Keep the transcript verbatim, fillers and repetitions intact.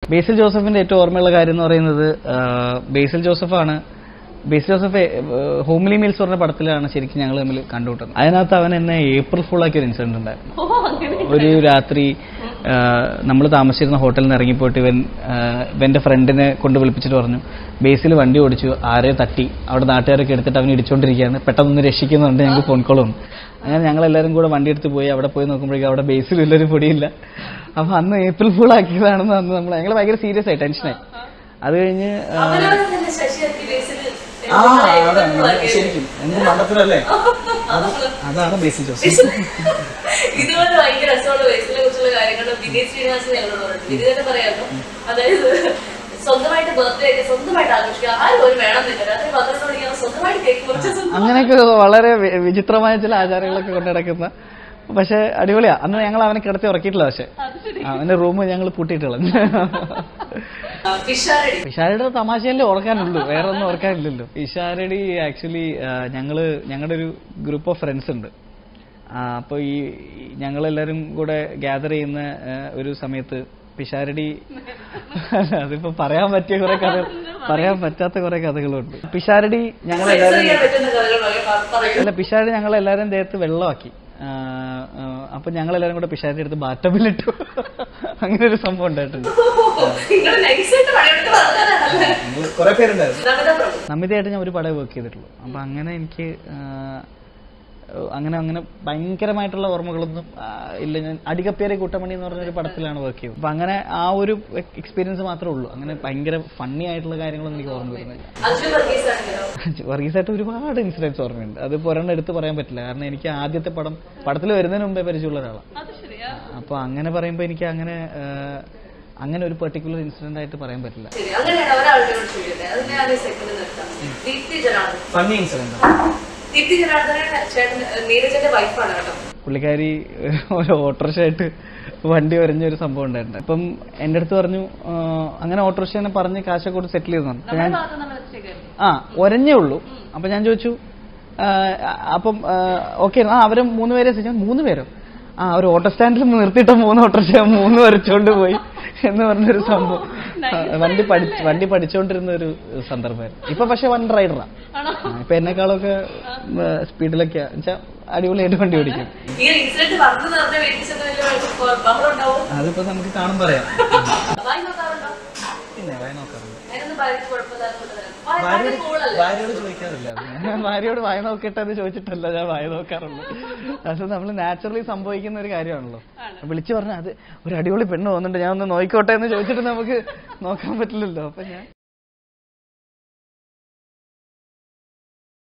ബേസിൽ ജോസഫിന്റെ ഏറ്റവും ഓർമ്മയുള്ള കാര്യം എന്ന് പറയുന്നത് ബേസിൽ ജോസഫാണ്. ബേസിൽ ജോസഫ് ഹോംലി മീൽസ് പറഞ്ഞ പടത്തിലാണ് ശരിക്കും ഞങ്ങൾ തമ്മിൽ കണ്ടുമുട്ടുന്നത്. അതിനകത്ത് അവൻ എന്നെ ഏപ്രിൽ ഫുൾ ആക്കിയ ഒരു ഇൻസിഡന്റ് ഉണ്ടായിരുന്നു. ഒരു രാത്രി നമ്മൾ താമസിച്ചിരുന്ന ഹോട്ടലിൽ നിന്ന് ഇറങ്ങിപ്പോയിട്ട് ഇവൻ ഇവന്റെ ഫ്രണ്ടിനെ കൊണ്ട് വിളിപ്പിച്ചിട്ട് പറഞ്ഞു, ബേസിൽ വണ്ടി ഓടിച്ചു, ആരെയോ തട്ടി, അവിടെ നാട്ടുകാരൊക്കെ എടുത്തിട്ട് അവൻ ഇടിച്ചോണ്ടിരിക്കുകയാണ്, പെട്ടെന്ന് രക്ഷിക്കുന്നുണ്ട്, ഞങ്ങൾക്ക് ഫോൺ കോൾ വന്നു. അങ്ങനെ ഞങ്ങളെല്ലാവരും കൂടെ വണ്ടി എടുത്ത് പോയി. അവിടെ പോയി നോക്കുമ്പോഴേക്കും അവിടെ ബേസിലുള്ളൊരു പൊടിയില്ല. അപ്പൊ അന്ന് ഏപ്രിൽ ഫുൾ ആക്കിയതാണെന്ന് അന്ന് നമ്മൾ ഞങ്ങൾ ഭയങ്കര സീരിയസ് ആയി, ടെൻഷനായി. അത് കഴിഞ്ഞ് ശരിക്കും എന്ത് മണ്ടത്തിലല്ലേ, അതാണ് ബേസിൽ ജോസഫ്. ഇതുപോലെ ഭയങ്കര രസമുള്ള ബേസിനെ കുറിച്ചുള്ള കാര്യങ്ങളും വിനീത് ശ്രീനിവാസൻ ഞങ്ങളോട് പറഞ്ഞു. ഇത് തന്നെ പറയാമോ, അതായത് സ്വന്തമായിട്ട് ബർത്ത്ഡേ ഒക്കെ സ്വന്തമായിട്ട് ആഘോഷിക്കുക, ആരും ഒരു വേണം എന്നില്ല, രാത്രി പന്ത്രണ്ട് മണിക്കാണ് സ്വന്തമായിട്ട് കേക്ക് മുറിച്ച് അങ്ങനെയൊക്കെ വളരെ വിചിത്രമായ ചില ആചാരങ്ങളൊക്കെ കൊണ്ടു നടക്കുന്ന. പക്ഷെ അടിപൊളിയാ. അന്ന് ഞങ്ങൾ അവനെ കിടത്തി ഉറക്കിയിട്ടില്ല. പക്ഷെ അവന്റെ റൂം ഞങ്ങൾ പൂട്ടിയിട്ട് കളഞ്ഞു. പിഷാരടി തമാശയല്ലേ ഓർക്കാനുള്ളൂ, വേറെ ഒന്നും ഓർക്കാനില്ലല്ലോ. പിഷാരടി ആക്ച്വലി ഞങ്ങള് ഞങ്ങളുടെ ഒരു ഗ്രൂപ്പ് ഓഫ് ഫ്രണ്ട്സ് ഉണ്ട്. അപ്പൊ ഈ ഞങ്ങളെല്ലാരും കൂടെ ഗ്യാദർ ചെയ്യുന്ന ഒരു സമയത്ത് പിഷാരടി, അതിപ്പോ പറയാൻ പറ്റിയ കുറെ കഥകൾ, പറയാൻ പറ്റാത്ത കുറെ കഥകളുണ്ട്. പിഷാരടി ഞങ്ങളെല്ലാരും അല്ല പിഷാരടി ഞങ്ങളെല്ലാരും ദേഹത്ത് വെള്ളമാക്കി. അപ്പൊ ഞങ്ങളെല്ലാരും കൂടെ പിഷാരടി എടുത്ത് ബാറ്റബിലിട്ടു. അങ്ങനെ ഒരു സംഭവം ഉണ്ടായിട്ടുണ്ട്. കുറെ പേരുണ്ടായിരുന്നു. നമിതയായിട്ട് ഞാൻ ഒരു പടം വർക്ക് ചെയ്തിട്ടുള്ളൂ. അപ്പൊ അങ്ങനെ എനിക്ക് അങ്ങനെ അങ്ങനെ ഭയങ്കരമായിട്ടുള്ള ഓർമ്മകളൊന്നും ഇല്ല. ഞാൻ അടികപ്പേരെ കൂട്ടമണി എന്ന് പറഞ്ഞൊരു പടത്തിലാണ് വർക്ക് ചെയ്തത്. അപ്പൊ അങ്ങനെ ആ ഒരു എക്സ്പീരിയൻസ് മാത്രമേ ഉള്ളൂ. അങ്ങനെ ഭയങ്കര ഫണ്ണി ആയിട്ടുള്ള കാര്യങ്ങളൊന്നും എനിക്ക് ഓർമ്മ വരുന്നില്ല. വർഗീസായിട്ട് ഒരുപാട് ഇൻസിഡൻസ് ഓർമ്മയുണ്ട്. അത് ഒരെണ്ണം എടുത്ത് പറയാൻ പറ്റില്ല, കാരണം എനിക്ക് ആദ്യത്തെ പടം പടത്തിൽ വരുന്നതിന് മുമ്പേ പരിചയമുള്ള ഒരാളാണ്. അപ്പൊ അങ്ങനെ പറയുമ്പോ എനിക്ക് അങ്ങനെ അങ്ങനെ ഒരു പെർട്ടിക്കുലർ ഇൻസിഡന്റ് ആയിട്ട് പറയാൻ പറ്റില്ല. ഫണ്ണി ഇൻസിഡന്റ് പുള്ളിക്കാരി ഒരു ഓട്ടോറിക്ഷ ആയിട്ട് വണ്ടി ഒരഞ്ഞൊരു സംഭവം ഉണ്ടായിട്ടുണ്ട്. അപ്പം എന്റെ അടുത്ത് പറഞ്ഞു, അങ്ങനെ ഓട്ടോറിക്ഷനെ പറഞ്ഞ് കാശൊക്കെ കൊടുത്ത് സെറ്റിൽ ചെയ്തു. ഞാൻ ആ ഒരഞ്ഞേ ഉള്ളൂ. അപ്പൊ ഞാൻ ചോദിച്ചു, അപ്പം ഓക്കെ ആ അവര് മൂന്ന് പേരെ മൂന്ന് പേരോ ആ ഒരു ഓട്ടോ സ്റ്റാൻഡിൽ നിർത്തിയിട്ട മൂന്ന് ഓട്ടോറിക്ഷ മൂന്ന് വരച്ചോണ്ട് പോയി എന്ന് പറഞ്ഞൊരു സംഭവം. വണ്ടി പഠിച്ച് വണ്ടി പഠിച്ചുകൊണ്ടിരുന്ന ഒരു സന്ദർഭമായിരുന്നു. ഇപ്പൊ പക്ഷെ വൺ റൈഡറാ. ഇപ്പൊ എന്നെക്കാളൊക്കെ സ്പീഡിലൊക്കെ വെച്ചാൽ അടിപൊളിയായിട്ട് വണ്ടി ഓടിക്കും. അതിപ്പോ നമുക്ക് കാണും പറയാം. പിന്നെ വായി നോക്കാറുണ്ട്. ഭാര്യയോട് ചോദിക്കാറില്ല. ഭാര്യയോട് വായ നോക്കിട്ടെന്ന് ചോദിച്ചിട്ടല്ല ഞാൻ വായ നോക്കാറുള്ളൂ. അത് നമ്മൾ നാച്ചുറലി സംഭവിക്കുന്ന ഒരു കാര്യമാണല്ലോ. വിളിച്ചു പറഞ്ഞാൽ അത് ഒരു അടിപൊളി പെണ്ണ് പോകുന്നുണ്ട്, ഞാൻ ഒന്ന് നോക്കിക്കോട്ടെ എന്ന് ചോദിച്ചിട്ട് നമുക്ക് നോക്കാൻ പറ്റില്ലല്ലോ. അപ്പൊ ഞാൻ